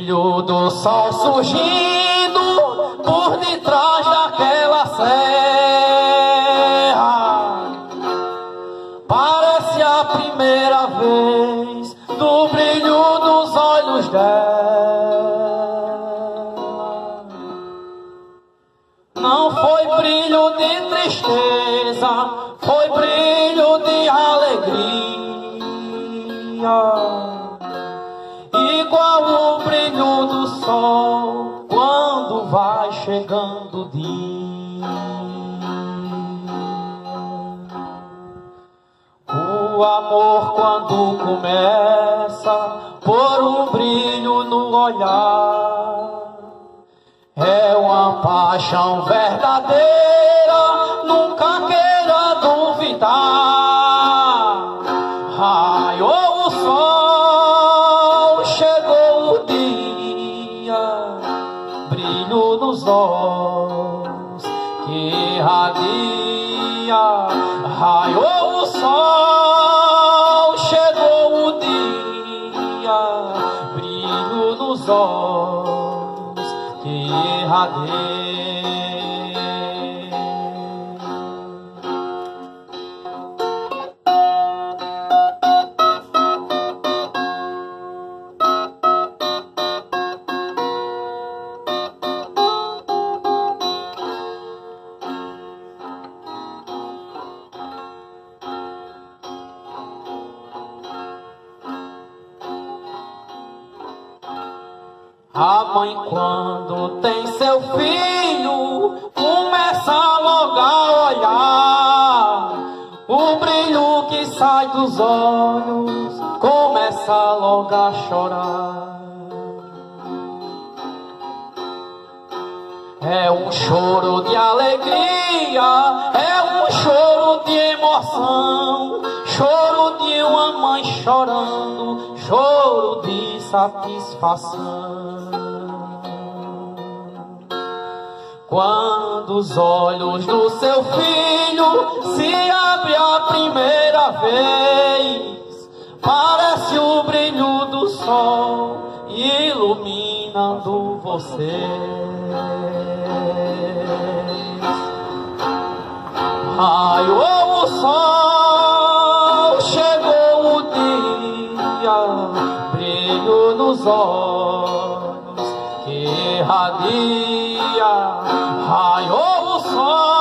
brilho do sol surgindo por detrás daquela serra. Parece a primeira vez do brilho dos olhos dela. Não foi brilho de tristeza, foi brilho de alegria. Igual o brilho do sol quando vai chegando o dia. O amor quando começa por um brilho no olhar, é uma paixão verdadeira, nunca queira duvidar. Raiou o sol, chegou o dia, brilho nos olhos que irradia. Raiou o sol, chegou o dia, brilho nos olhos que irradia. A mãe quando tem seu filho começa logo a olhar, o brilho que sai dos olhos começa logo a chorar. É um choro de alegria, é um choro de emoção, choro de uma mãe chorando, choro de satisfação. Quando os olhos do seu filho se abrem a primeira vez, parece o brilho do sol iluminando você. Raiou o sol, chegou o dia, brilho nos olhos que irradia. Raiou o sol,